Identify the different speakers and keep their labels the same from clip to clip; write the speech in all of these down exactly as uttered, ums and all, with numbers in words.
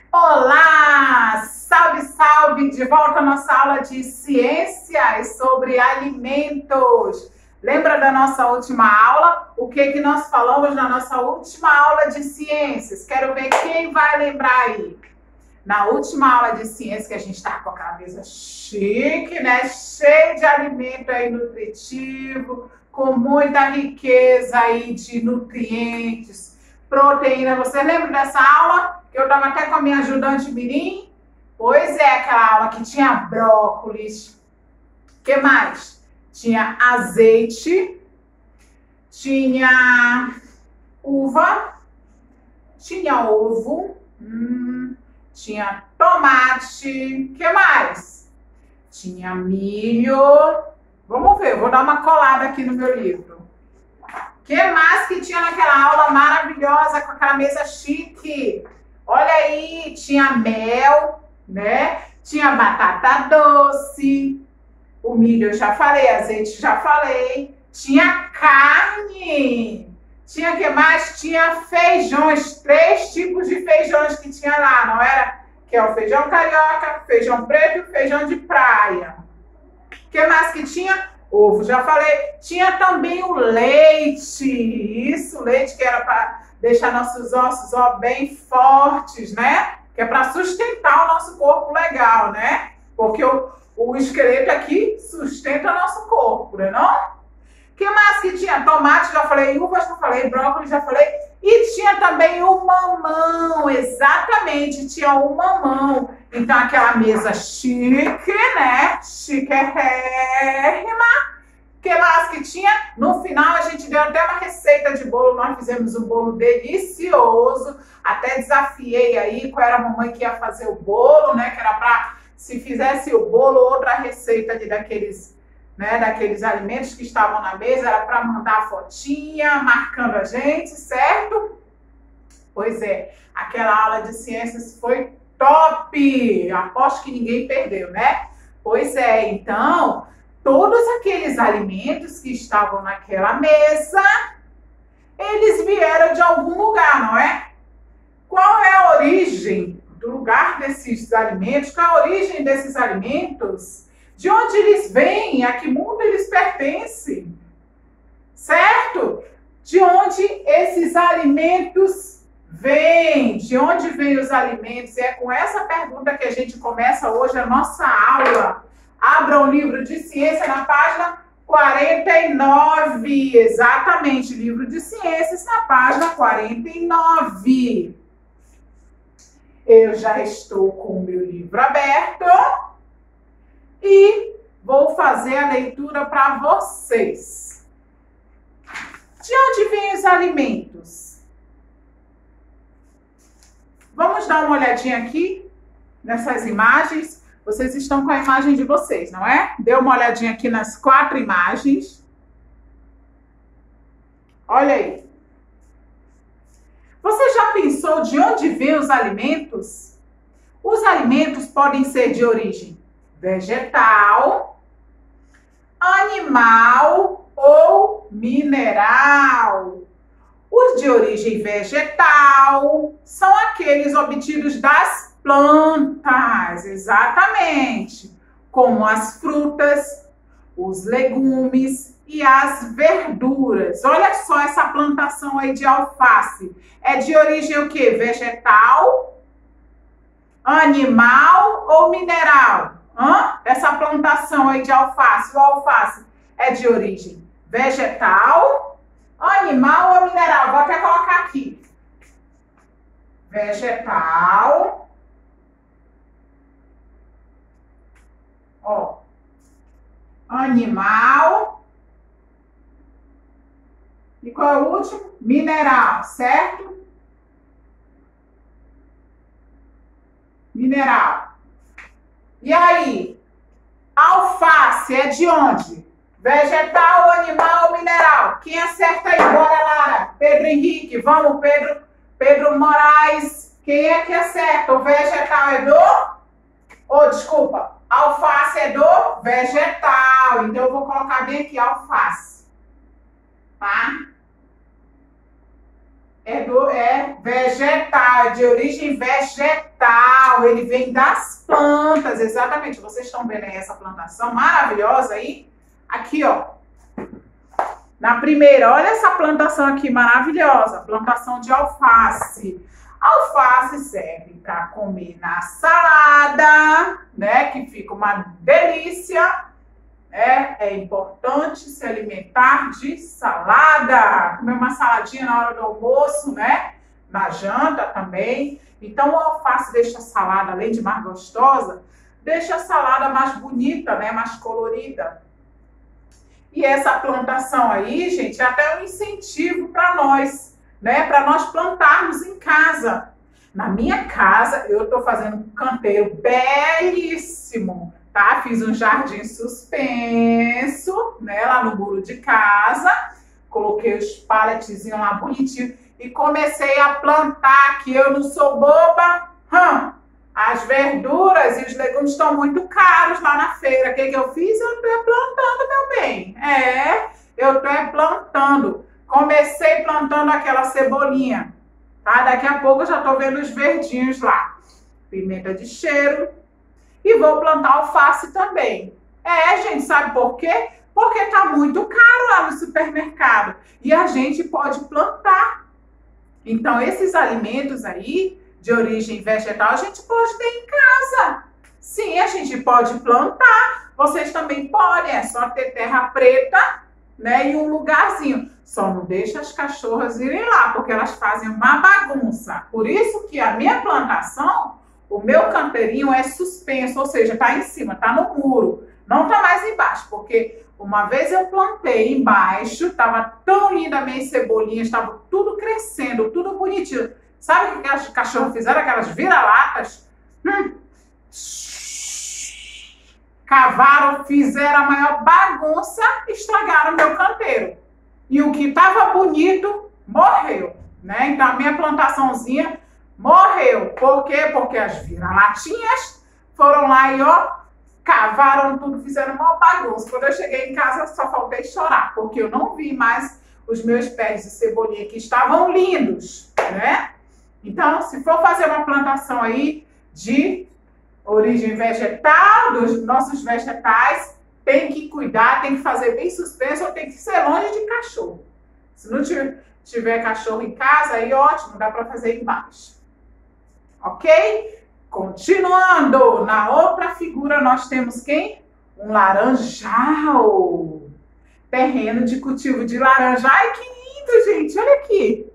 Speaker 1: Olá! Salve, salve! De volta à nossa aula de ciências sobre alimentos. Lembra da nossa última aula? O que que nós falamos na nossa última aula de ciências? Quero ver quem vai lembrar aí. Na última aula de ciências que a gente está com a mesa chique, né? Cheio de alimento aí nutritivo, com muita riqueza aí de nutrientes, proteína. Você lembra dessa aula? Que eu estava até com a minha ajudante Mirim? Pois é, aquela aula que tinha brócolis. O que mais? Tinha azeite, tinha uva, tinha ovo, hum, tinha tomate. O que mais? Tinha milho. Vamos ver, vou dar uma colada aqui no meu livro. O que mais que tinha naquela aula maravilhosa com aquela mesa chique? Olha aí, tinha mel, né? Tinha batata doce, o milho eu já falei, azeite já falei. Tinha carne. Tinha o que mais? Tinha feijões, três tipos de feijões que tinha lá, não era? Que é o feijão carioca, feijão preto e feijão de praia. O que mais que tinha? Ovo, já falei. Tinha também o leite. Isso, leite que era para deixar nossos ossos ó, bem fortes, né? Que é para sustentar o nosso corpo legal, né? Porque o, o esqueleto aqui sustenta o nosso corpo, né? Não? O que mais que tinha? Tomate, já falei. Uvas, já falei. Brócolis, já falei. E tinha também o mamão. Exatamente, tinha o mamão. Então, aquela mesa chique, né? Chiquérrima. O que mais que tinha? No final, a gente deu até uma receita de bolo. Nós fizemos um bolo delicioso. Até desafiei aí qual era a mamãe que ia fazer o bolo, né? Que era para, se fizesse o bolo, outra receita de daqueles, né? Daqueles alimentos que estavam na mesa. Era para mandar a fotinha, marcando a gente, certo? Pois é, aquela aula de ciências foi top! Aposto que ninguém perdeu, né? Pois é, então, todos aqueles alimentos que estavam naquela mesa, eles vieram de algum lugar, não é? Qual é a origem do lugar desses alimentos? Qual é a origem desses alimentos? De onde eles vêm? A que mundo eles pertencem? Certo? De onde esses alimentos vêm? De onde vêm os alimentos? E é com essa pergunta que a gente começa hoje a nossa aula. Abra o livro de ciência na página quarenta e nove. Exatamente, livro de ciências na página quarenta e nove. Eu já estou com o meu livro aberto e vou fazer a leitura para vocês. De onde vêm os alimentos? Vamos dar uma olhadinha aqui nessas imagens. Vocês estão com a imagem de vocês, não é? Dê uma olhadinha aqui nas quatro imagens. Olha aí. Você já pensou de onde vêm os alimentos? Os alimentos podem ser de origem vegetal, animal ou mineral. Os de origem vegetal são aqueles obtidos das plantas, exatamente, como as frutas, os legumes e as verduras. Olha só essa plantação aí de alface. É de origem o quê? Vegetal, animal ou mineral? Hã? Essa plantação aí de alface, o alface é de origem vegetal, animal ou mineral? Vou até colocar aqui. Vegetal. Ó. Animal. E qual é o último? Mineral, certo? Mineral. E aí? Alface é de onde? Vegetal, animal ou mineral? Quem acerta aí? Bora, Lara. Pedro Henrique, vamos, Pedro, Pedro Moraes. Quem é que acerta? O vegetal é do... Oh, desculpa. Alface é do vegetal. Então, eu vou colocar bem aqui, alface. Tá? É, do, é vegetal, de origem vegetal. vegetal, ele vem das plantas, exatamente. Vocês estão vendo aí essa plantação maravilhosa aí? Aqui, ó. Na primeira, olha essa plantação aqui maravilhosa, plantação de alface. Alface serve para comer na salada, né? Que fica uma delícia. É, é importante se alimentar de salada. Comer uma saladinha na hora do almoço, né? Na janta também. Então, o alface deixa a salada, além de mais gostosa, deixa a salada mais bonita, né? Mais colorida. E essa plantação aí, gente, é até um incentivo para nós, né? Para nós plantarmos em casa. Na minha casa, eu estou fazendo um canteiro belíssimo, tá? Fiz um jardim suspenso, né? Lá no muro de casa. Coloquei os paletezinhos lá bonitinho e comecei a plantar aqui. Eu não sou boba. Hum, as verduras e os legumes estão muito caros lá na feira. O que, que eu fiz? Eu estou plantando, meu bem. É, eu estou plantando. Comecei plantando aquela cebolinha, tá? Daqui a pouco eu já estou vendo os verdinhos lá. Pimenta de cheiro. E vou plantar alface também. É, gente, sabe por quê? Porque tá muito caro lá no supermercado. E a gente pode plantar. Então, esses alimentos aí, de origem vegetal, a gente pode ter em casa. Sim, a gente pode plantar. Vocês também podem. É só ter terra preta, né? E um lugarzinho. Só não deixa as cachorras irem lá, porque elas fazem uma bagunça. Por isso que a minha plantação, o meu canteirinho é suspenso, ou seja, tá em cima, tá no muro. Não tá mais embaixo, porque uma vez eu plantei embaixo, tava tão linda a minha cebolinha, estava tudo crescendo, tudo bonitinho. Sabe o que as cachorras fizeram? Aquelas vira-latas? Hum. Cavaram, fizeram a maior bagunça, estragaram meu canteiro. E o que estava bonito, morreu, né? Então a minha plantaçãozinha morreu. Por quê? Porque as vira-latinhas foram lá e, ó, cavaram tudo, fizeram uma bagunça. Quando eu cheguei em casa, só faltei chorar, porque eu não vi mais os meus pés de cebolinha que estavam lindos, né? Então, se for fazer uma plantação aí de origem vegetal, dos nossos vegetais, tem que cuidar, tem que fazer bem suspenso, ou tem que ser longe de cachorro. Se não tiver, tiver cachorro em casa, aí ótimo, dá para fazer embaixo. Ok? Continuando, na outra figura nós temos quem? Um laranjal. Terreno de cultivo de laranja. Ai, que lindo, gente. Olha aqui.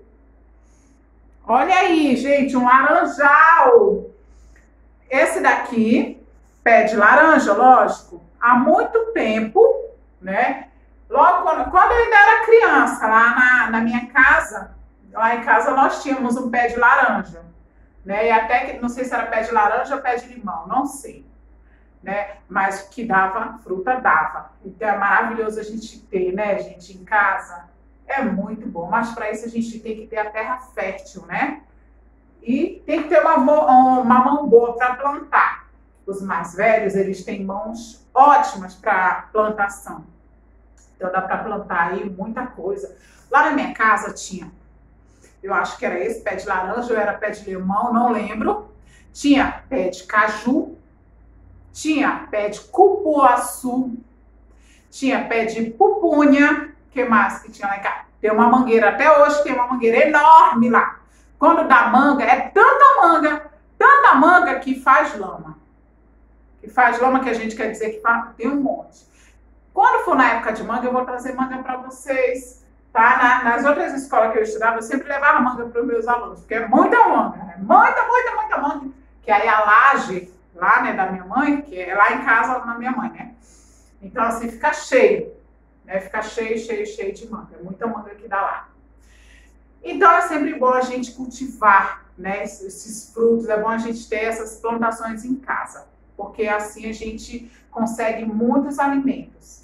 Speaker 1: Olha aí, gente, um laranjal. Esse daqui, pé de laranja, lógico, há muito tempo, né? Logo quando, quando eu ainda era criança, lá na, na minha casa, lá em casa nós tínhamos um pé de laranja. Né? E até que, não sei se era pé de laranja ou pé de limão, não sei, né? Mas que dava, fruta dava. Então é maravilhoso a gente ter, né, gente, em casa. É muito bom, mas para isso a gente tem que ter a terra fértil, né? E tem que ter uma, uma mão boa para plantar. Os mais velhos, eles têm mãos ótimas para plantação. Então dá para plantar aí muita coisa. Lá na minha casa tinha, eu acho que era esse, pé de laranja, ou era pé de limão, não lembro. Tinha pé de caju, tinha pé de cupuaçu, tinha pé de pupunha, que mais que tinha lá em casa? Tem uma mangueira, até hoje tem uma mangueira enorme lá. Quando dá manga, é tanta manga, tanta manga que faz lama. Que faz lama, que a gente quer dizer que tem um monte. Quando for na época de manga, eu vou trazer manga para vocês. Tá? Na, nas outras escolas que eu estudava, eu sempre levava manga para os meus alunos, porque é muita manga, né? Muita, muita, muita manga. Que aí a laje lá, né, da minha mãe, que é lá em casa, na minha mãe, né? Então, assim, fica cheio, né? Fica cheio, cheio, cheio de manga. É muita manga que dá lá. Então, é sempre bom a gente cultivar, né, esses, esses frutos, é bom a gente ter essas plantações em casa, porque assim a gente consegue muitos alimentos.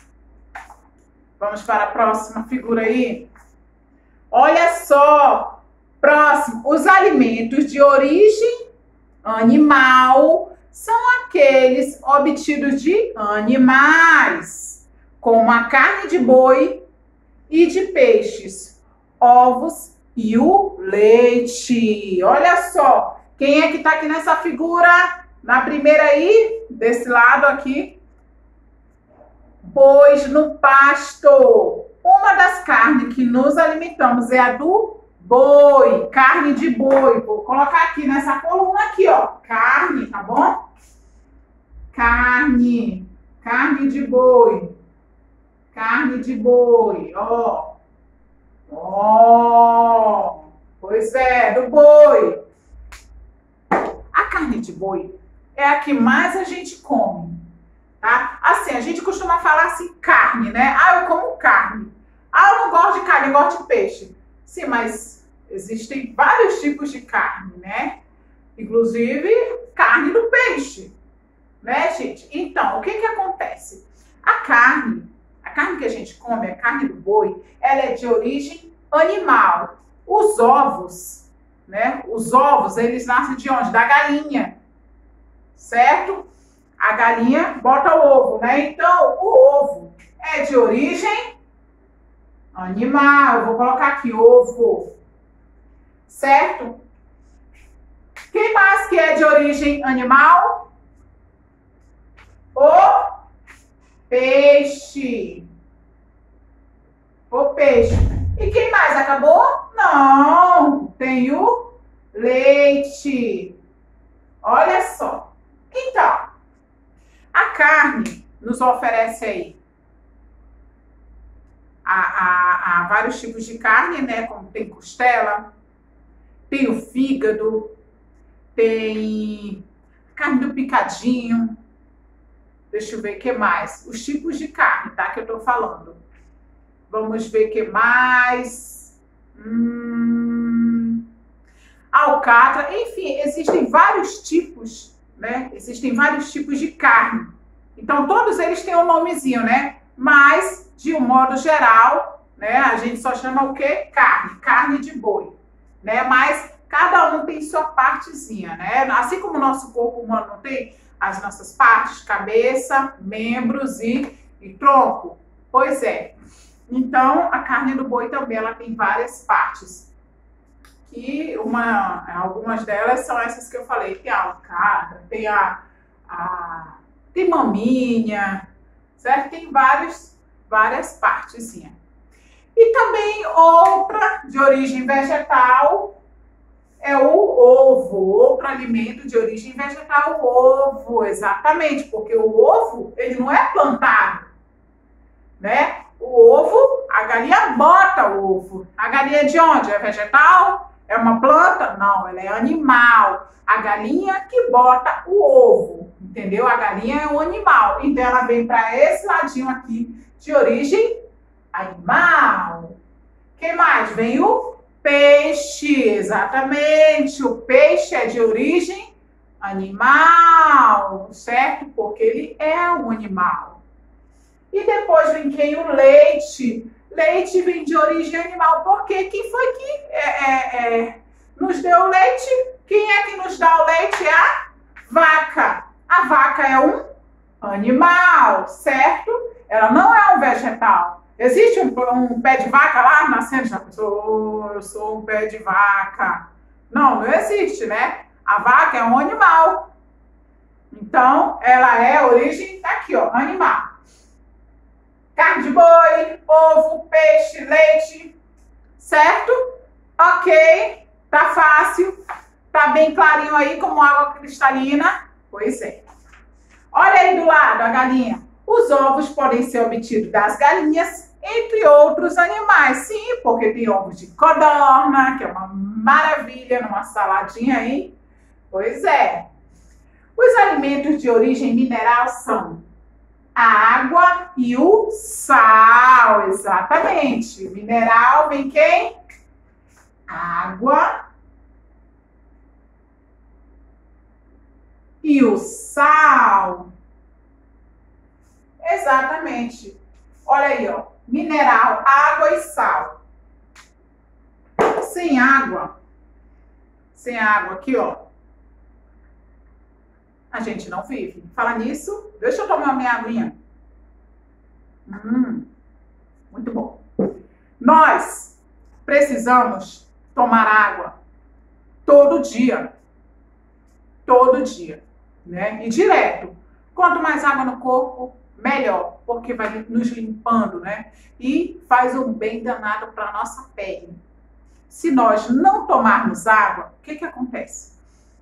Speaker 1: Vamos para a próxima figura aí. Olha só. Próximo. Os alimentos de origem animal são aqueles obtidos de animais, como a carne de boi e de peixes, ovos e o leite. Olha só. Quem é que está aqui nessa figura? Na primeira aí, desse lado aqui. Bois no pasto. Uma das carnes que nos alimentamos é a do boi. Carne de boi. Vou colocar aqui nessa coluna aqui, ó. Carne, tá bom? Carne. Carne de boi. Carne de boi, ó. Ó. Pois é, do boi. A carne de boi é a que mais a gente come, tá? Assim, a gente costuma falar assim, carne, né? Ah, eu como carne. Ah, eu não gosto de carne, eu gosto de peixe. Sim, mas existem vários tipos de carne, né? Inclusive, carne do peixe, né, gente? Então, o que que acontece? A carne, a carne que a gente come, a carne do boi, ela é de origem animal. Os ovos, né? Os ovos, eles nascem de onde? Da galinha, certo? A galinha bota o ovo, né? Então, o ovo é de origem animal. Eu vou colocar aqui, ovo, certo? Quem mais que é de origem animal? O peixe. O peixe. E quem mais? Acabou? Não. Tem o leite. Olha só. Então, a carne nos oferece aí a, a, a vários tipos de carne, né? Como tem costela, tem o fígado, tem carne do picadinho. Deixa eu ver o que mais. Os tipos de carne, tá? Que eu tô falando. Vamos ver o que mais. Hum, alcatra. Enfim, existem vários tipos, né? Existem vários tipos de carne. Então, todos eles têm um nomezinho, né? Mas, de um modo geral, né? A gente só chama o quê? Carne. Carne de boi, né? Mas cada um tem sua partezinha, né? Assim como o nosso corpo humano não tem as nossas partes, cabeça, membros e, e tronco. Pois é. Então, a carne do boi também, ela tem várias partes. Que uma, algumas delas são essas que eu falei. Tem a alcatra, tem a, a tem maminha, certo? Tem vários, várias partezinhas. E também outra de origem vegetal é o ovo. Outro alimento de origem vegetal, o ovo, exatamente. Porque o ovo, ele não é plantado, né? O ovo, a galinha bota o ovo. A galinha é de onde? É vegetal? É uma planta? Não, ela é animal. A galinha que bota o ovo, entendeu? A galinha é um animal. Então, ela vem para esse ladinho aqui de origem animal. Quem mais? Vem o peixe, exatamente. O peixe é de origem animal, certo? Porque ele é um animal. E depois vem quem? O leite. Leite vem de origem animal. Por quê? Quem foi que é, é, é, nos deu o leite? Quem é que nos dá o leite? É a vaca. A vaca é um animal, certo? Ela não é um vegetal. Existe um, um pé de vaca lá nascendo? Já pensou, eu sou um pé de vaca. Não, não existe, né? A vaca é um animal. Então, ela é a origem, tá aqui, ó, animal. Carne de boi, ovo, peixe, leite, certo? Ok, tá fácil, tá bem clarinho aí como água cristalina? Pois é. Olha aí do lado a galinha. Os ovos podem ser obtidos das galinhas, entre outros animais. Sim, porque tem ovos de codorna, que é uma maravilha numa saladinha aí. Pois é. Os alimentos de origem mineral são a água e o sal, exatamente. Mineral vem quem? Água e o sal. Exatamente. Olha aí, ó. Mineral, água e sal. Sem água, sem água aqui, ó, a gente não vive. Fala nisso, deixa eu tomar minha aguinha. Hum, muito bom. Nós precisamos tomar água todo dia. todo dia, né? E direto. Quanto mais água no corpo, melhor, porque vai nos limpando, né? E faz um bem danado para a nossa pele. Se nós não tomarmos água, o que que acontece?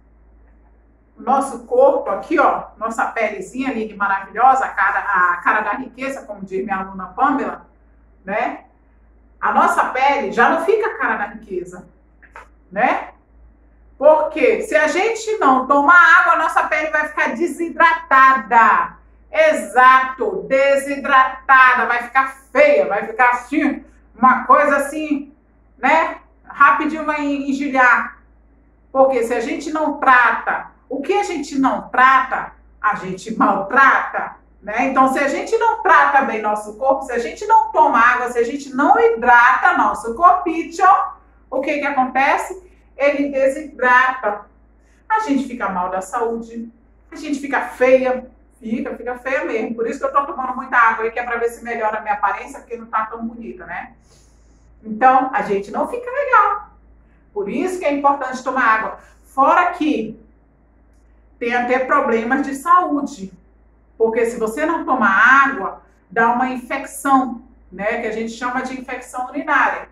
Speaker 1: O nosso corpo aqui, ó, nossa pelezinha linda e maravilhosa, a cara, a cara da riqueza, como diz minha aluna Pamela, né? A nossa pele já não fica a cara da riqueza, né? Porque se a gente não tomar água, a nossa pele vai ficar desidratada. Exato, desidratada, vai ficar feia, vai ficar assim, uma coisa assim, né? Rapidinho vai engelhar. Porque se a gente não trata, o que a gente não trata, a gente maltrata, né? Então, se a gente não trata bem nosso corpo, se a gente não toma água, se a gente não hidrata nosso corpinho, o que que acontece? Ele desidrata. A gente fica mal da saúde, a gente fica feia, fica, fica feia mesmo. Por isso que eu tô tomando muita água aí, que é pra ver se melhora a minha aparência, porque não tá tão bonita, né? Então, a gente não fica legal. Por isso que é importante tomar água. Fora que tem até problemas de saúde. Porque se você não tomar água, dá uma infecção, né? Que a gente chama de infecção urinária.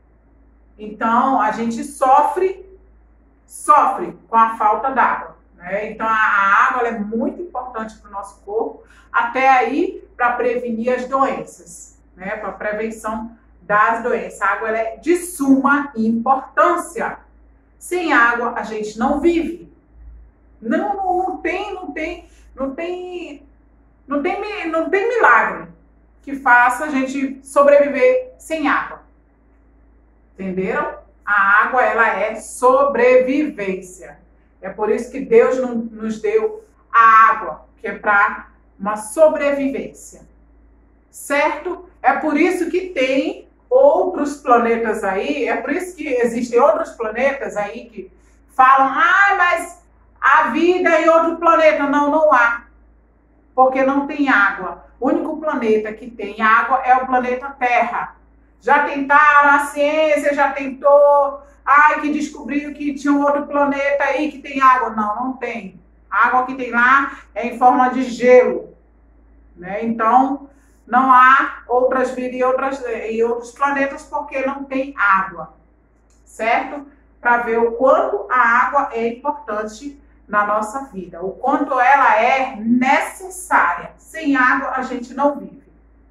Speaker 1: Então, a gente sofre, sofre com a falta d'água, né? Então, a, a água ela é muito importante para o nosso corpo, até aí para prevenir as doenças, né? Para prevenção das doenças. A água ela é de suma importância. Sem água, a gente não vive. Não, não, não tem, não tem, não tem, não tem, não tem milagre que faça a gente sobreviver sem água. Entenderam? A água, ela é sobrevivência. É por isso que Deus nos deu a água, que é para uma sobrevivência. Certo? É por isso que tem outros planetas aí, é por isso que existem outros planetas aí que falam, ah, mas a vida em outro planeta. Não, não há. Porque não tem água. O único planeta que tem água é o planeta Terra. Já tentaram, a ciência já tentou, ai, que descobriu que tinha um outro planeta aí que tem água. Não, não tem. A água que tem lá é em forma de gelo, né? Então, não há outras vidas em, outras, em outros planetas porque não tem água, certo? Para ver o quanto a água é importante na nossa vida, o quanto ela é necessária. Sem água, a gente não vive,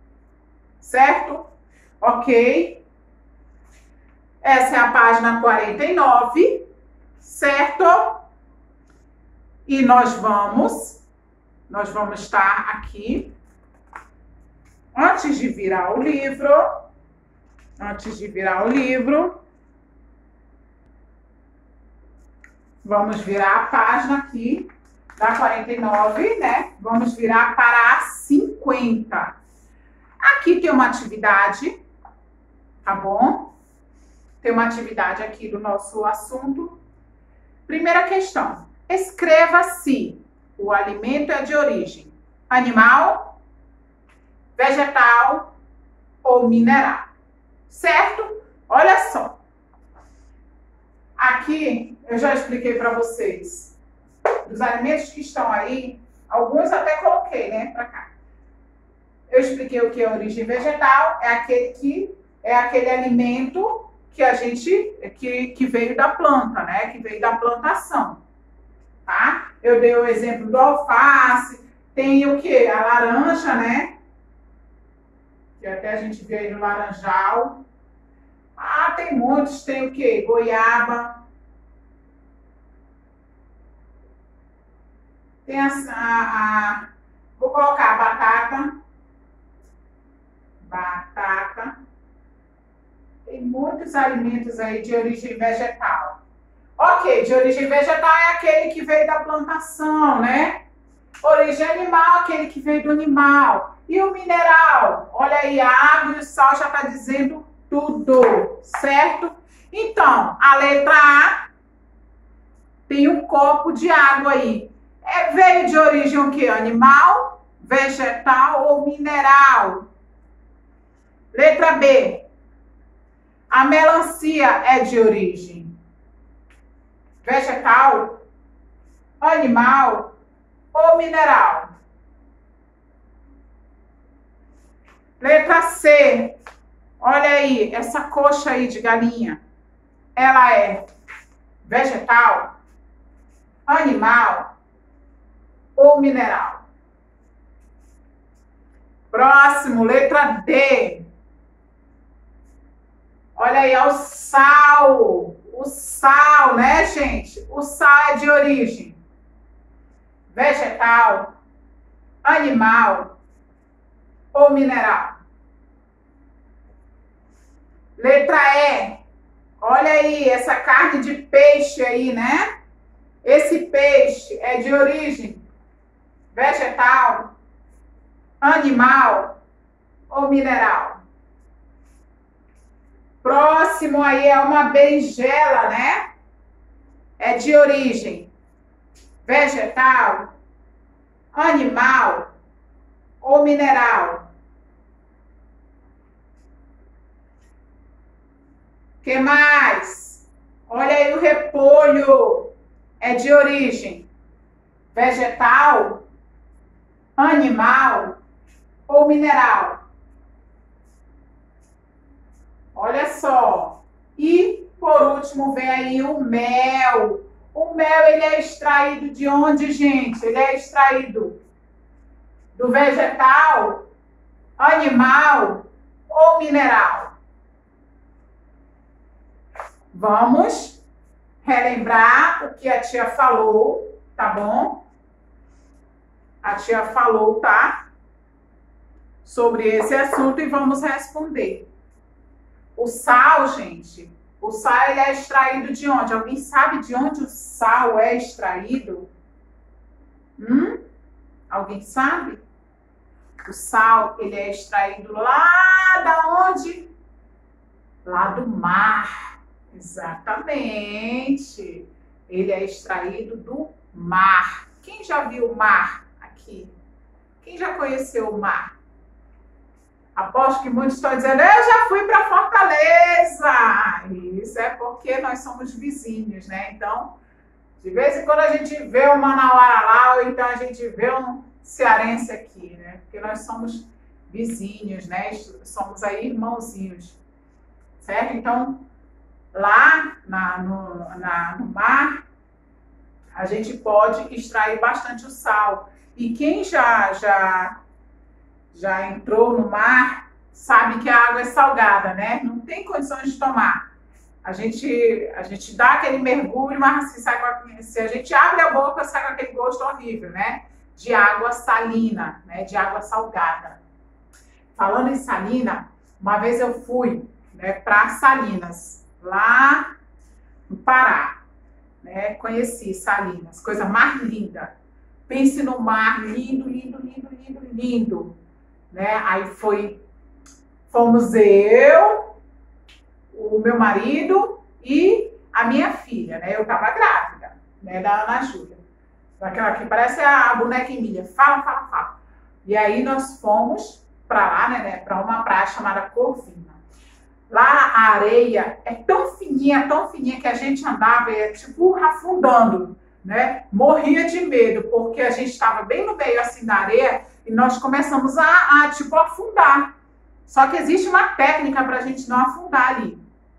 Speaker 1: certo? Ok? Essa é a página quarenta e nove, certo? E nós vamos, nós vamos estar aqui, antes de virar o livro, antes de virar o livro, vamos virar a página aqui, da quarenta e nove, né? Vamos virar para a cinquenta. Aqui tem uma atividade, tá bom? Tem uma atividade aqui do nosso assunto. Primeira questão. Escreva se o alimento é de origem animal, vegetal ou mineral. Certo? Olha só. Aqui eu já expliquei para vocês. Dos alimentos que estão aí, alguns até coloquei, né, para cá. Eu expliquei o que é origem vegetal, é aquele que é aquele alimento que a gente que, que veio da planta, né? Que veio da plantação, tá? Eu dei o exemplo do alface, tem o que? A laranja, né? Que até a gente vê aí no laranjal. Ah, tem muitos, tem o que? Goiaba. Tem a, a, a vou colocar a batata. Batata. Tem muitos alimentos aí de origem vegetal. Ok, de origem vegetal é aquele que veio da plantação, né? Origem animal, aquele que veio do animal. E o mineral? Olha aí, a água e o sal já está dizendo tudo, certo? Então, a letra A tem um copo de água aí. É, veio de origem o quê? Animal, vegetal ou mineral? Letra B. A melancia é de origem vegetal, animal ou mineral? Letra C. Olha aí, essa coxa aí de galinha. Ela é vegetal, animal ou mineral? Próximo, letra D. Olha aí, é o sal. O sal, né, gente? O sal é de origem vegetal, animal ou mineral? Letra E. Olha aí, essa carne de peixe aí, né? Esse peixe é de origem vegetal, animal ou mineral? Próximo aí é uma berinjela, né? É de origem vegetal, animal ou mineral? Que mais? Olha aí o repolho. É de origem vegetal, animal ou mineral? Olha só. E, por último, vem aí o mel. O mel, ele é extraído de onde, gente? Ele é extraído do vegetal, animal ou mineral? Vamos relembrar o que a tia falou, tá bom? A tia falou, tá? Sobre esse assunto e vamos responder. O sal, gente, o sal ele é extraído de onde? Alguém sabe de onde o sal é extraído? Hum? Alguém sabe? O sal, ele é extraído lá da onde? Lá do mar. Exatamente. Ele é extraído do mar. Quem já viu o mar aqui? Quem já conheceu o mar? Aposto que muitos estão dizendo, eu já fui para Fortaleza. Isso é porque nós somos vizinhos, né? Então, de vez em quando a gente vê um manauara lá, ou então a gente vê um cearense aqui, né? Porque nós somos vizinhos, né? Somos aí irmãozinhos, certo? Então, lá na, no, na, no mar, a gente pode extrair bastante o sal. E quem já, já, já entrou no mar, sabe que a água é salgada, né? Não tem condições de tomar. A gente, a gente dá aquele mergulho, mas se, sai com a, se a gente abre a boca, sai com aquele gosto horrível, né? De água salina, né? De água salgada. Falando em salina, uma vez eu fui, né, para Salinas, lá no Pará, né? Conheci Salinas, coisa mais linda. Pense no mar, lindo, lindo, lindo, lindo, lindo, né? Aí foi, fomos eu, o meu marido e a minha filha, né? Eu tava grávida, né? Da Ana Júlia, daquela que parece a boneca Emília, fala, fala, fala. E aí nós fomos para lá, né? Para uma praia chamada Corvina. Lá a areia é tão fininha, tão fininha que a gente andava, é, tipo afundando, né? Morria de medo, porque a gente estava bem no meio assim da areia e nós começamos a, a tipo afundar. Só que existe uma técnica para a gente não afundar ali.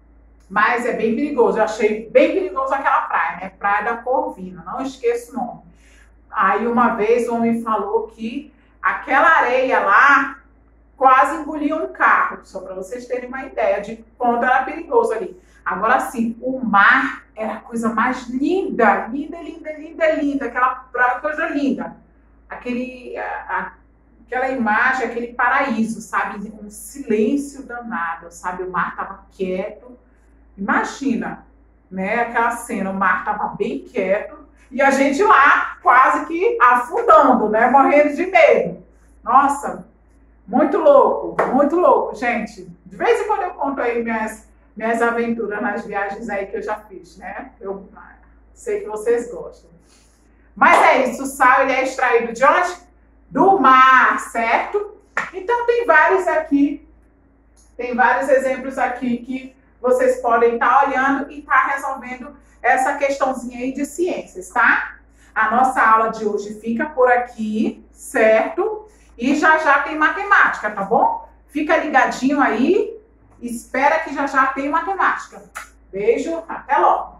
Speaker 1: Mas é bem perigoso. Eu achei bem perigoso aquela praia, né? Praia da Corvina, não esqueço o nome. Aí uma vez o homem falou que aquela areia lá quase engoliu um carro, só para vocês terem uma ideia de quanto era perigoso ali. Agora sim, o mar era a coisa mais linda, linda, linda, linda, linda, aquela praia, coisa linda. Aquele, a, a, aquela imagem, aquele paraíso, sabe? Um silêncio danado, sabe? O mar estava quieto. Imagina, né? Aquela cena, o mar estava bem quieto e a gente lá quase que afundando, né? Morrendo de medo. Nossa, muito louco, muito louco, gente. De vez em quando eu conto aí minhas, minhas aventuras nas viagens aí que eu já fiz, né? Eu sei que vocês gostam. Mas é isso, o sal ele é extraído de onde? Do mar, certo? Então tem vários aqui, tem vários exemplos aqui que vocês podem estar olhando e estar resolvendo essa questãozinha aí de ciências, tá? A nossa aula de hoje fica por aqui, certo? E já já tem matemática, tá bom? Fica ligadinho aí, espera que já já tem matemática. Beijo, até logo.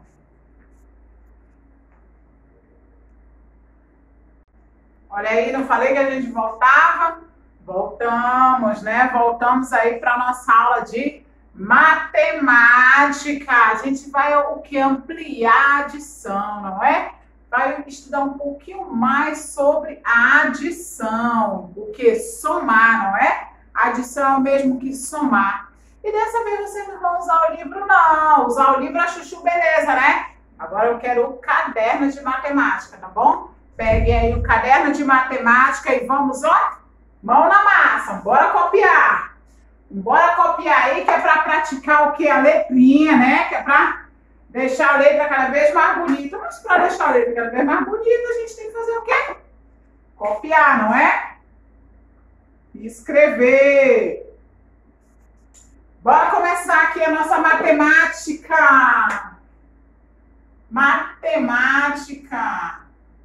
Speaker 1: Olha aí, não falei que a gente voltava? Voltamos, né? Voltamos aí para nossa aula de matemática. A gente vai o que? Ampliar a adição, não é? Vai estudar um pouquinho mais sobre a adição. O que? Somar, não é? Adição é o mesmo que somar. E dessa vez vocês não vão usar o livro, não. Usar o livro é chuchu, beleza, né? Agora eu quero o caderno de matemática, tá bom? Peguem aí o caderno de matemática e vamos, ó, mão na massa. Bora copiar. Bora copiar aí, que é para praticar o que? A letrinha, né? Que é para deixar a letra cada vez mais bonita. Mas para deixar a letra cada vez mais bonita, a gente tem que fazer o quê? Copiar, não é? Escrever. Bora começar aqui a nossa matemática. Matemática.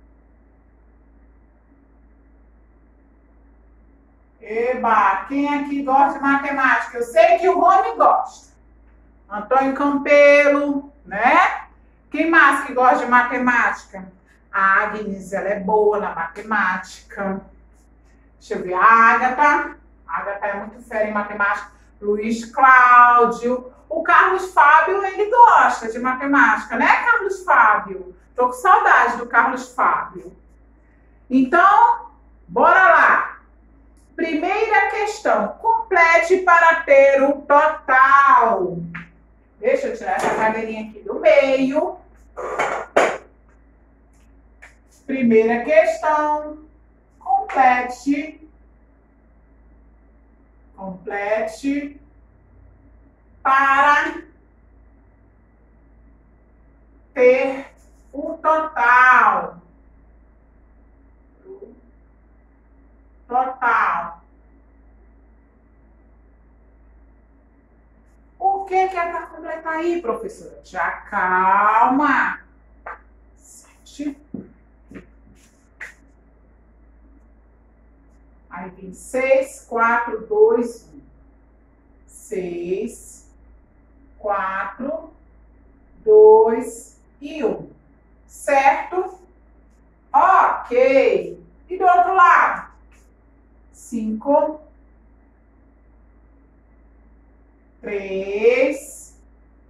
Speaker 1: Eba, quem aqui gosta de matemática? Eu sei que o Rony gosta. Antônio Campelo, né? Quem mais que gosta de matemática? A Agnes, ela é boa na matemática. Deixa eu ver, a Agatha. A Agatha é muito fera em matemática. Luiz Cláudio. O Carlos Fábio, ele gosta de matemática, né, Carlos Fábio? Tô com saudade do Carlos Fábio. Então, bora lá. Primeira questão. Complete para ter o total. Deixa eu tirar essa cadeirinha aqui do meio. Primeira questão. Complete. Complete para ter o total. Total. O que que é para completar aí, professora? Já calma. Sete. Aí vem seis, quatro, dois, um. Seis, quatro, dois e um. Certo? Ok. E do outro lado? Cinco, três,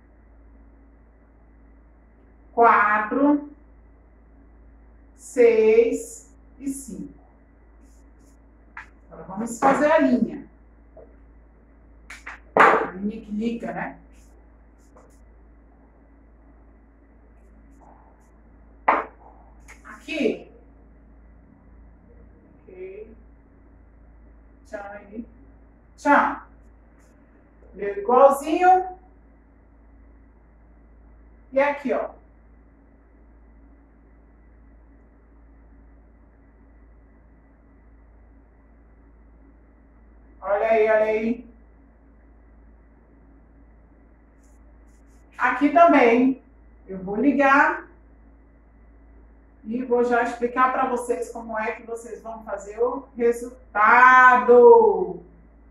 Speaker 1: quatro, seis e cinco. Agora vamos fazer a linha. A linha que liga, né? Aqui. Ok. Tchau aí. Tchau. Deu igualzinho. E aqui, ó. Olha aí, olha aí. Aqui também. Eu vou ligar. E vou já explicar para vocês como é que vocês vão fazer o resultado.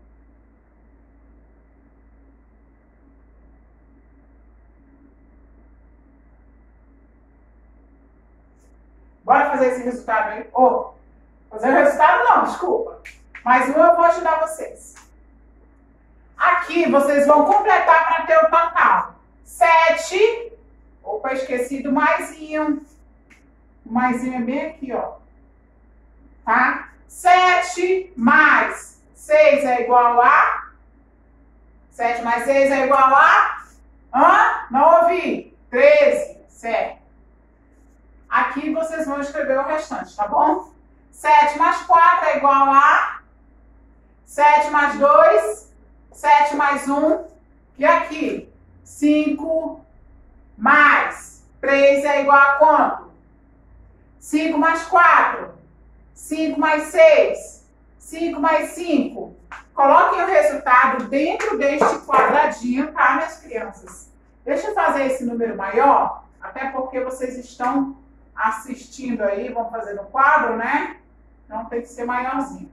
Speaker 1: Bora fazer esse resultado aí? Oh, fazer o resultado não, desculpa. Mas um eu vou ajudar vocês. Aqui vocês vão completar para ter o total. Sete. Opa, esqueci do maisinho. O maisinho é bem aqui, ó. Tá? Sete mais seis é igual a... Sete mais seis é igual a... Hã? Não ouvi. Treze. Certo. Aqui vocês vão escrever o restante, tá bom? Sete mais quatro é igual a... Sete mais dois. Sete mais um. E aqui? Cinco mais três é igual a quanto? cinco mais quatro. cinco mais seis. cinco mais cinco. Coloquem o resultado dentro deste quadradinho, tá, minhas crianças? Deixa eu fazer esse número maior, até porque vocês estão assistindo aí, vão fazer no quadro, né? Então tem que ser maiorzinho.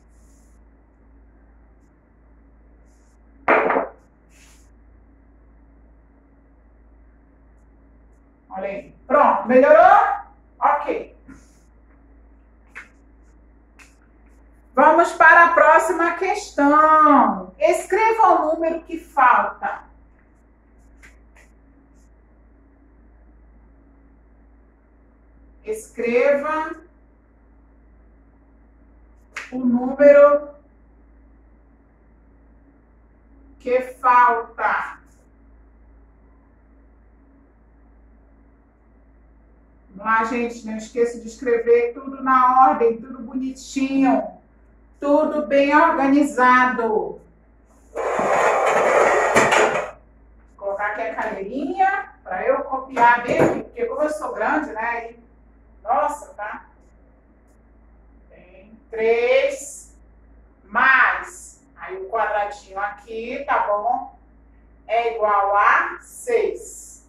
Speaker 1: Olha aí. Pronto, melhorou? Ok. Vamos para a próxima questão. Escreva o número que falta. Escreva o número que falta. Vamos lá, gente, não esqueça de escrever tudo na ordem, tudo bonitinho, tudo bem organizado. Vou colocar aqui a caneirinha para eu copiar bem aqui, porque como eu sou grande, né? E, nossa, tá? Tem três mais. Aí o quadradinho aqui, tá bom? É igual a seis.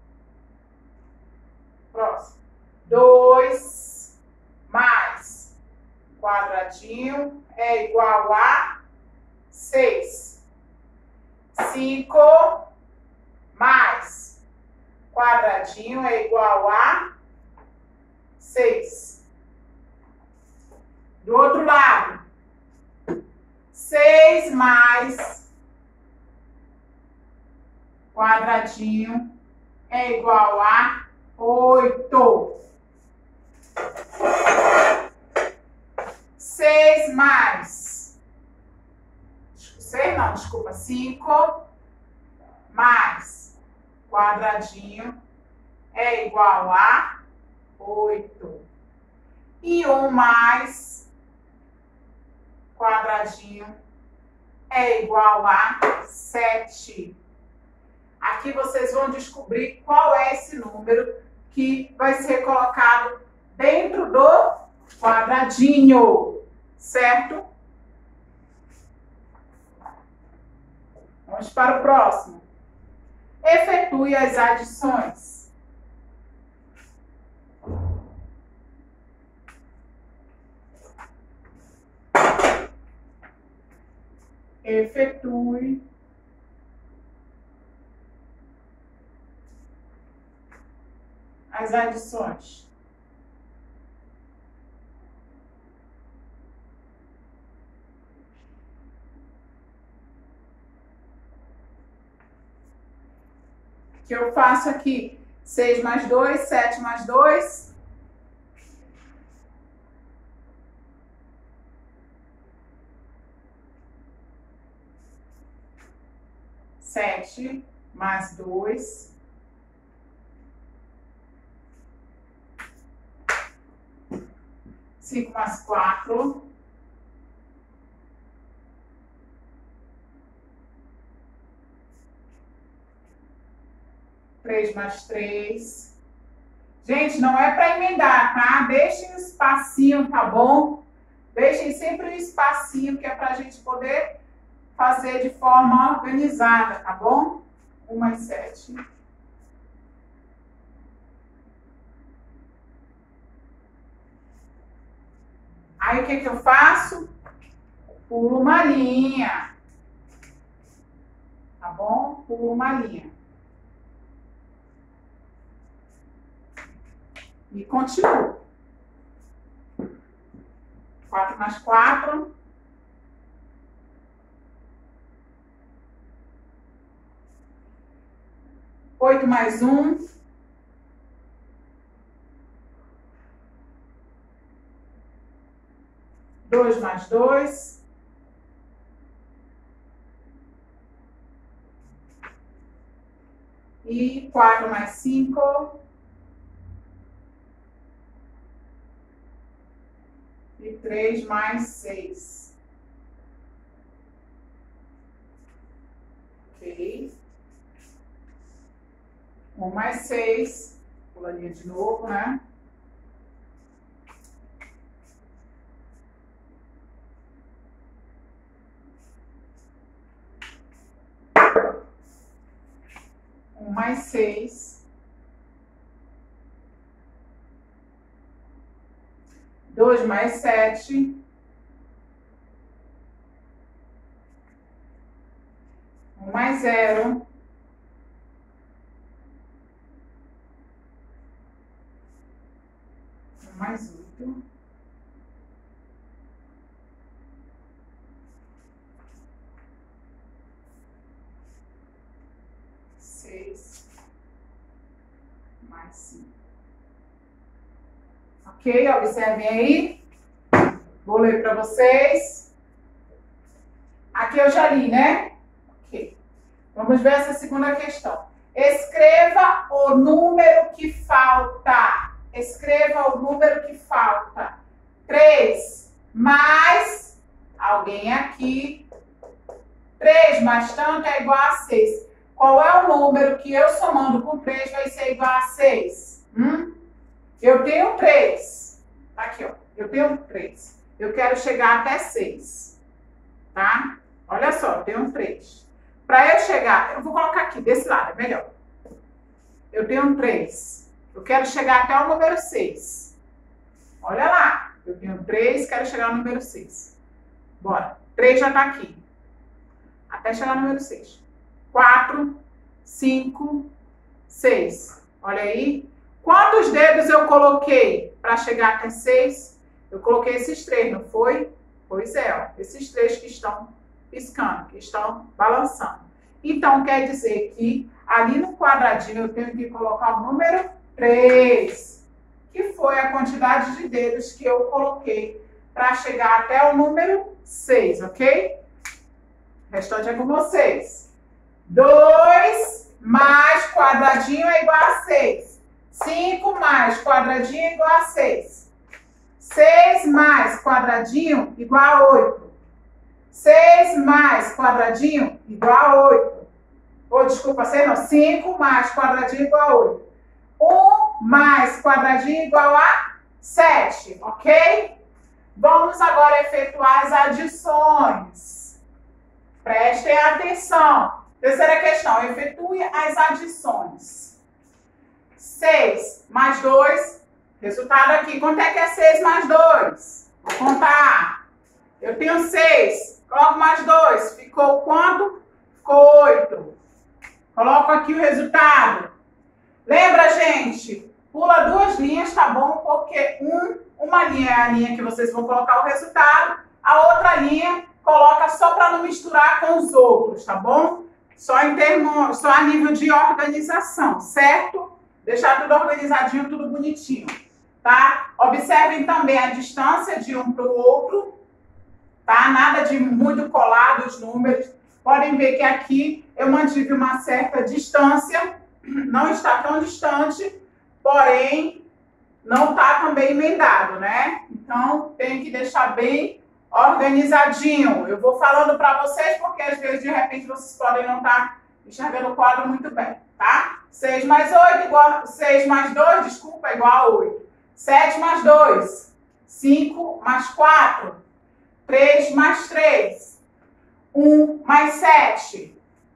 Speaker 1: Próximo. dois mais quadradinho é igual a seis. cinco mais quadradinho é igual a seis. Do outro lado, seis mais quadradinho é igual a oito. seis mais. seis não, desculpa. cinco mais quadradinho é igual a oito. E um mais quadradinho é igual a sete. Aqui vocês vão descobrir qual é esse número que vai ser colocado dentro do quadradinho, certo? Vamos para o próximo. Efetue as adições. Efetue as adições. Que eu faço aqui seis mais dois, sete mais dois. Sete mais dois. Cinco mais quatro. Três mais três. Gente, não é para emendar, tá? Deixem um espacinho, tá bom? Deixem sempre um espacinho que é para a gente poder fazer de forma organizada, tá bom? Um mais sete. Aí o que que eu faço? Pulo uma linha. Tá bom? Pulo uma linha. E continuo. quatro mais quatro. oito mais um. dois mais dois. E quatro mais cinco. E três mais seis. Ok. um mais seis. Pularia de novo, né? um mais seis. dois mais sete. um mais zero. um mais oito. seis. Mais cinco. Ok? Observem aí. Vou ler para vocês. Aqui eu já li, né? Ok. Vamos ver essa segunda questão. Escreva o número que falta. Escreva o número que falta. três mais alguém aqui. três mais tanto é igual a seis. Qual é o número que eu somando com três vai ser igual a seis? Hum? Eu tenho três. Aqui, ó. Eu tenho três. Eu quero chegar até seis. Tá? Olha só, eu tenho três. Para eu chegar, eu vou colocar aqui, desse lado, é melhor. Eu tenho três. Eu quero chegar até o número seis. Olha lá. Eu tenho três, quero chegar ao número seis. Bora. três já está aqui. Até chegar no número seis. quatro, cinco, seis. Olha aí. Quantos dedos eu coloquei para chegar até seis? Eu coloquei esses três, não foi? Pois é, ó. Esses três que estão piscando, que estão balançando. Então, quer dizer que ali no quadradinho eu tenho que colocar o número três, que foi a quantidade de dedos que eu coloquei para chegar até o número seis, ok? O restante é com vocês. dois mais quadradinho é igual a seis. cinco mais quadradinho é igual a seis. seis mais quadradinho igual a oito. seis mais quadradinho igual a oito. Ou, desculpa, seis não. cinco mais quadradinho igual a oito. um mais quadradinho igual a sete, ok? Vamos agora efetuar as adições. Prestem atenção. Terceira questão, efetue as adições. seis mais dois, resultado aqui. Quanto é que é seis mais dois? Vou contar. Eu tenho seis, coloco mais dois. Ficou quanto? Ficou oito. Coloco aqui o resultado. Lembra, gente? Pula duas linhas, tá bom? Porque um, uma linha é a linha que vocês vão colocar o resultado. A outra linha coloca só para não misturar com os outros, tá bom? Só em termos, só a nível de organização, certo? Deixar tudo organizadinho, tudo bonitinho, tá? Observem também a distância de um para o outro, tá? Nada de muito colado os números. Podem ver que aqui eu mantive uma certa distância, não está tão distante, porém não está também emendado, né? Então tem que deixar bem organizadinho. Eu vou falando para vocês porque às vezes de repente vocês podem não estar enxergando o quadro muito bem, tá? seis mais oito igual seis mais dois, desculpa, igual a oito. sete mais dois, cinco mais quatro, três mais três, um mais sete,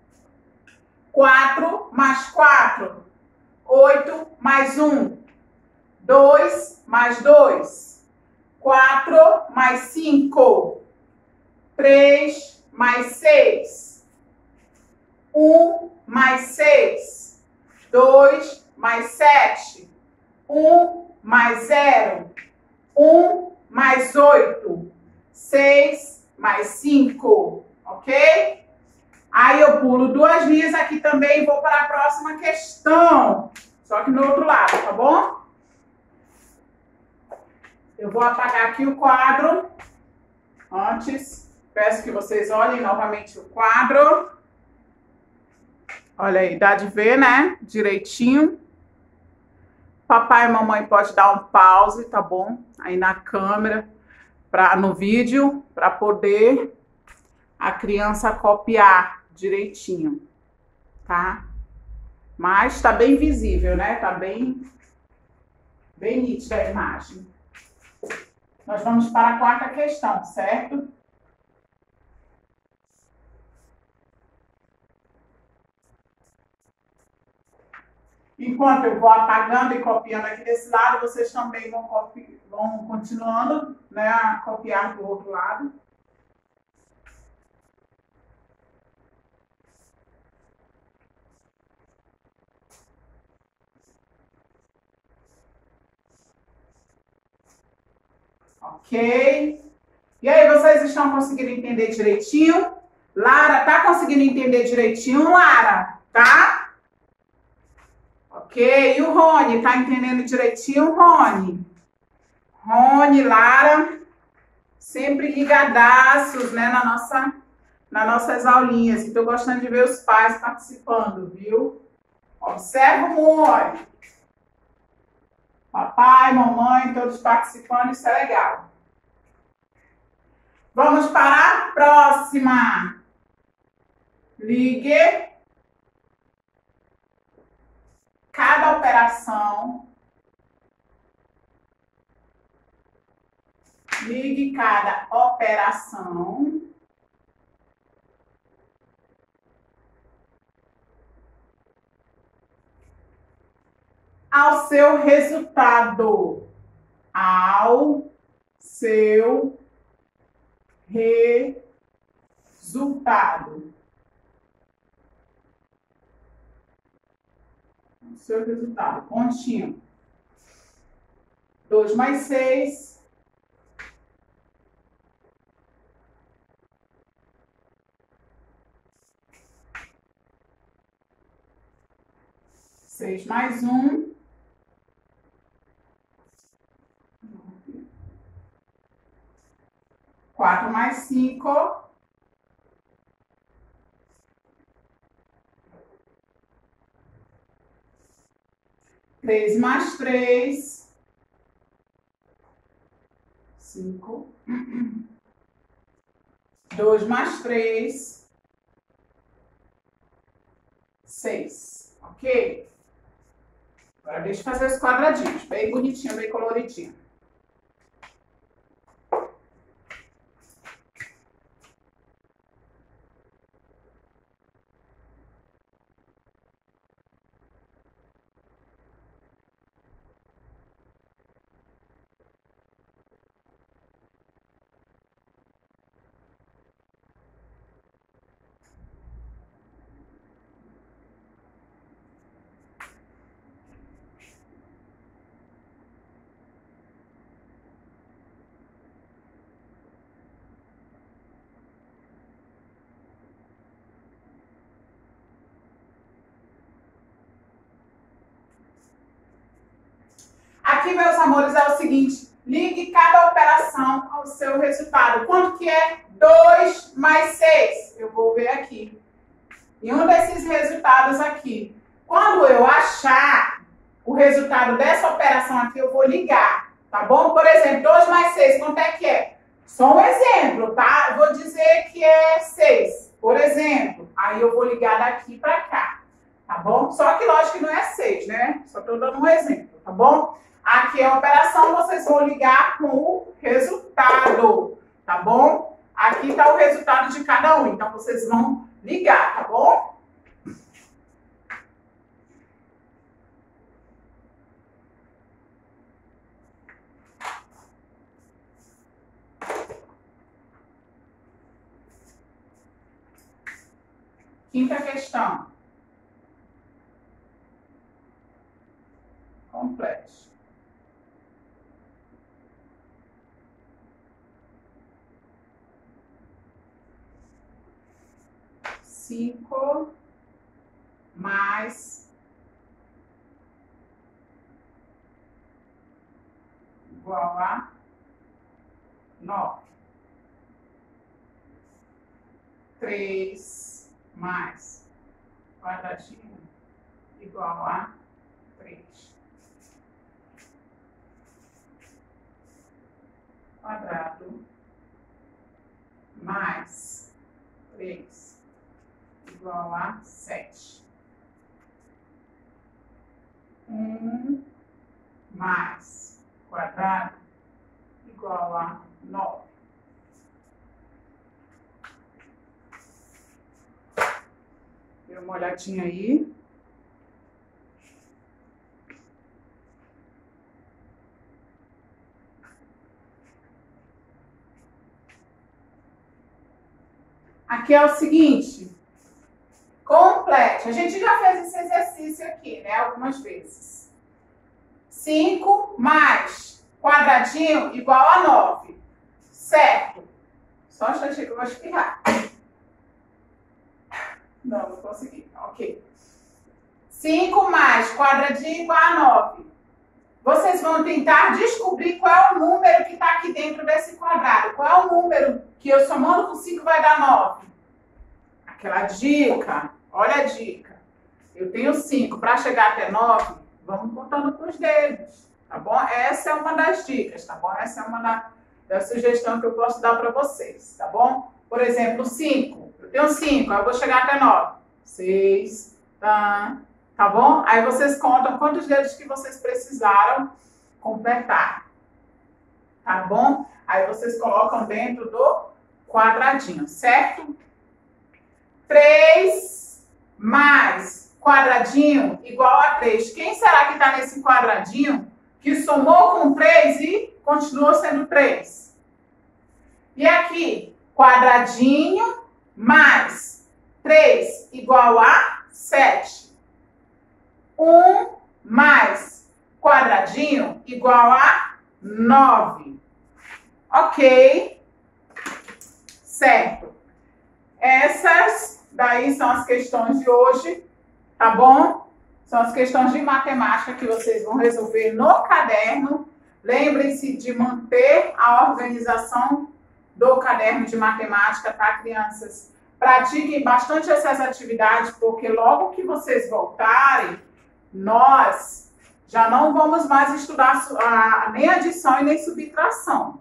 Speaker 1: quatro mais quatro, oito mais um, dois mais dois, quatro mais cinco, três mais seis, um mais seis, dois mais sete, um mais zero, um mais oito, seis mais cinco, ok? Aí eu pulo duas linhas aqui também e vou para a próxima questão, só que no outro lado, tá bom? Eu vou apagar aqui o quadro. Antes, peço que vocês olhem novamente o quadro. Olha aí, dá de ver, né? Direitinho. Papai e mamãe pode dar um pause, tá bom? Aí na câmera, pra, no vídeo, para poder a criança copiar direitinho, tá? Mas tá bem visível, né? Tá bem, bem nítida a imagem. Nós vamos para a quarta questão, certo? Enquanto eu vou apagando e copiando aqui desse lado, vocês também vão, copi Vamos continuando, né, a copiar do outro lado. Ok? E aí, vocês estão conseguindo entender direitinho? Lara, tá conseguindo entender direitinho, Lara? Tá? Ok? E o Rony, tá entendendo direitinho, Rony? Rony, Lara, sempre ligadaços, né, na nossa, nas nossas aulinhas. Estou gostando de ver os pais participando, viu? Observa muito. Papai, mamãe, todos participando, isso é legal. Vamos para a próxima. Ligue cada operação. Ligue cada operação ao seu resultado. Ao seu resultado. O seu resultado. Pontinho. dois mais seis. seis mais um. quatro mais cinco. três mais três. cinco. dois mais três. seis. Ok? Agora deixa eu fazer os quadradinhos. Bem bonitinho, bem coloridinho. Aqui, meus amores, é o seguinte. Ligue cada operação ao seu resultado. Quanto que é? dois mais seis. Eu vou ver aqui. E um desses resultados aqui. Quando eu achar o resultado dessa operação aqui, eu vou ligar. Tá bom? Por exemplo, dois mais seis, quanto é que é? Só um exemplo, tá? Eu vou dizer que é seis, por exemplo. Aí eu vou ligar daqui para cá. Tá bom? Só que, lógico que não é seis, né? Só estou dando um exemplo, tá bom? Aqui é a operação, vocês vão ligar com o resultado, tá bom? Aqui está o resultado de cada um, então vocês vão ligar, tá bom? Quinta questão. Complete. Cinco mais igual a nove. Três mais quadradinho igual a três. Quadrado mais três igual a sete. Um mais quadrado igual a nove. Dê uma olhadinha aí. aqui é o seguinte, complete. A gente já fez esse exercício aqui, né, algumas vezes. cinco mais quadradinho igual a nove, certo? Só um instantinho que eu vou espirrar. Não, não consegui, ok. cinco mais quadradinho igual a nove. Vocês vão tentar descobrir qual é o número que está aqui dentro desse quadrado. Qual é o número que eu somando com cinco vai dar nove? Aquela dica, olha a dica. Eu tenho cinco, para chegar até nove, vamos contando com os dedos, tá bom? Essa é uma das dicas, tá bom? Essa é uma da, da sugestão que eu posso dar para vocês, tá bom? Por exemplo, cinco. Eu tenho cinco, aí eu vou chegar até nove. seis, tá? Tá bom? Aí vocês contam quantos dedos que vocês precisaram completar. Tá bom? Aí vocês colocam dentro do quadradinho, certo? três mais quadradinho igual a três. Quem será que está nesse quadradinho que somou com três e continuou sendo três? E aqui, quadradinho mais três igual a sete. um mais quadradinho igual a nove. Ok? Certo. Essas daí são as questões de hoje, tá bom? São as questões de matemática que vocês vão resolver no caderno. Lembrem-se de manter a organização do caderno de matemática, tá, crianças? Pratiquem bastante essas atividades, porque logo que vocês voltarem, nós já não vamos mais estudar a, nem adição e nem subtração.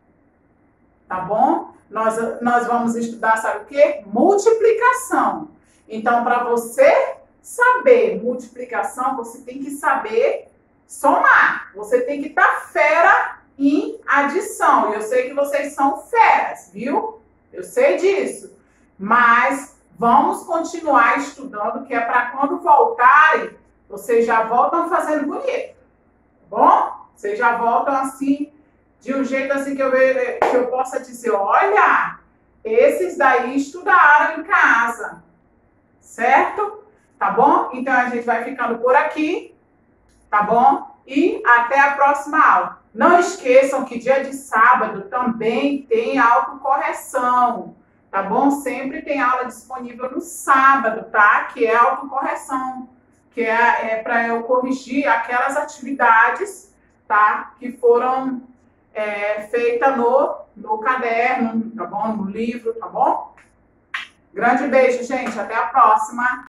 Speaker 1: Tá bom? Nós, nós vamos estudar, sabe o quê? Multiplicação. Então, para você saber multiplicação, você tem que saber somar. Você tem que estar fera em adição. Eu sei que vocês são feras, viu? Eu sei disso. Mas vamos continuar estudando, que é para quando voltarem, vocês já voltam fazendo bonito, tá bom? Vocês já voltam assim, de um jeito assim que eu, que eu possa dizer, olha, esses daí estudaram em casa, certo? Tá bom? Então a gente vai ficando por aqui, tá bom? E até a próxima aula. Não esqueçam que dia de sábado também tem autocorreção, tá bom? Sempre tem aula disponível no sábado, tá? Que é autocorreção. Que é, é para eu corrigir aquelas atividades, tá? Que foram é, feitas no, no caderno, tá bom? No livro, tá bom? Grande beijo, gente. Até a próxima.